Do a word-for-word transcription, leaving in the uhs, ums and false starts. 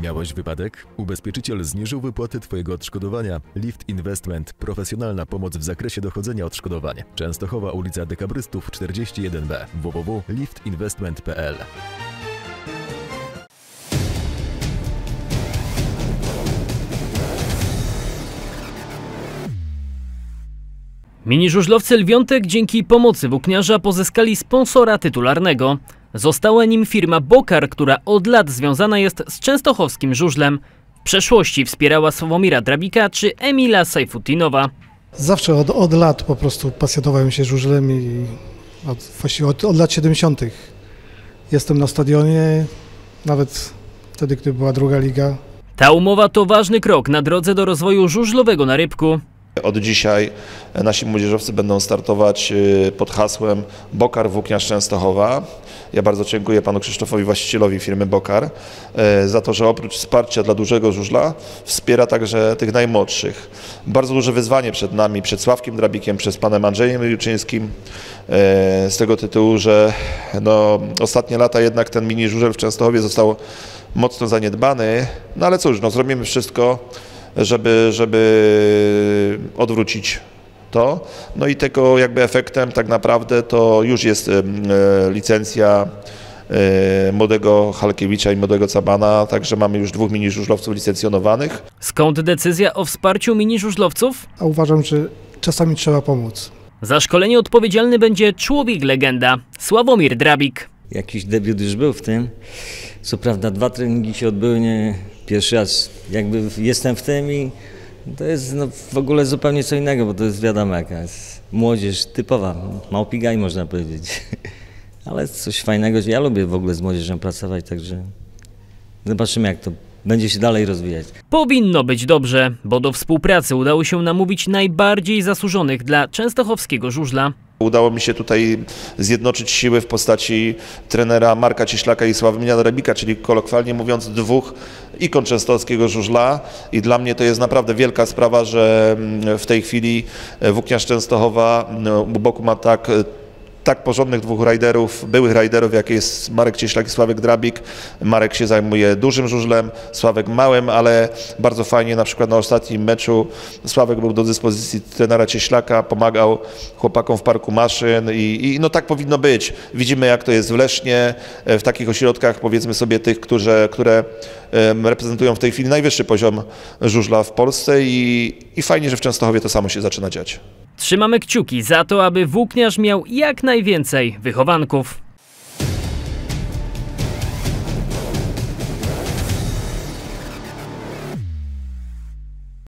Miałeś wypadek? Ubezpieczyciel zniżył wypłatę Twojego odszkodowania. Lift Investment. Profesjonalna pomoc w zakresie dochodzenia odszkodowań. Częstochowa, ulica Dekabrystów czterdzieści jeden B. w w w kropka lift investment kropka p l. Mini żużlowcy Lwiątek dzięki pomocy włókniarza pozyskali sponsora tytularnego. Została nim firma Bokar, która od lat związana jest z częstochowskim żużlem. W przeszłości wspierała Sławomira Drabika czy Emila Sajfutinowa. Zawsze od, od lat po prostu pasjonowałem się żużlem i od, właściwie od, od lat siedemdziesiątych jestem na stadionie, nawet wtedy, gdy była druga liga. Ta umowa to ważny krok na drodze do rozwoju żużlowego na Rybku. Od dzisiaj nasi młodzieżowcy będą startować pod hasłem Bokar Włókniarz Częstochowa. Ja bardzo dziękuję panu Krzysztofowi, właścicielowi firmy Bokar, za to, że oprócz wsparcia dla dużego żużla wspiera także tych najmłodszych. Bardzo duże wyzwanie przed nami, przed Sławkiem Drabikiem, przez panem Andrzejem Juczyńskim, z tego tytułu, że no, ostatnie lata jednak ten mini żużel w Częstochowie został mocno zaniedbany, no ale cóż, no, zrobimy wszystko, żeby, żeby odwrócić to. No i tego jakby efektem tak naprawdę to już jest e, licencja e, młodego Halkiewicza i młodego Cabana, także mamy już dwóch mini żużlowców licencjonowanych. Skąd decyzja o wsparciu mini żużlowców? A uważam, że czasami trzeba pomóc. Za szkolenie odpowiedzialny będzie człowiek-legenda Sławomir Drabik. Jakiś debiut już był w tym. Co prawda dwa treningi się odbyły, nie pierwszy raz jakby jestem w tym i to jest no, w ogóle zupełnie co innego, bo to jest wiadomo jaka jest młodzież typowa, małpigaj można powiedzieć. Ale coś fajnego, ja lubię w ogóle z młodzieżą pracować, także zobaczymy jak to będzie się dalej rozwijać. Powinno być dobrze, bo do współpracy udało się namówić najbardziej zasłużonych dla częstochowskiego żużla. Udało mi się tutaj zjednoczyć siły w postaci trenera Marka Cieślaka i Sławomira Drabika, czyli kolokwialnie mówiąc dwóch ikon częstochowskiego żużla i dla mnie to jest naprawdę wielka sprawa, że w tej chwili Włókniarz Częstochowa u boku ma tak tak porządnych dwóch rajderów, byłych rajderów, jak jest Marek Cieślak i Sławek Drabik. Marek się zajmuje dużym żużlem, Sławek małym, ale bardzo fajnie na przykład na ostatnim meczu Sławek był do dyspozycji trenera Cieślaka, pomagał chłopakom w parku maszyn i, i no tak powinno być. Widzimy jak to jest w Lesznie, w takich ośrodkach powiedzmy sobie tych, które, które reprezentują w tej chwili najwyższy poziom żużla w Polsce i, i fajnie, że w Częstochowie to samo się zaczyna dziać. Trzymamy kciuki za to, aby włókniarz miał jak najwięcej wychowanków.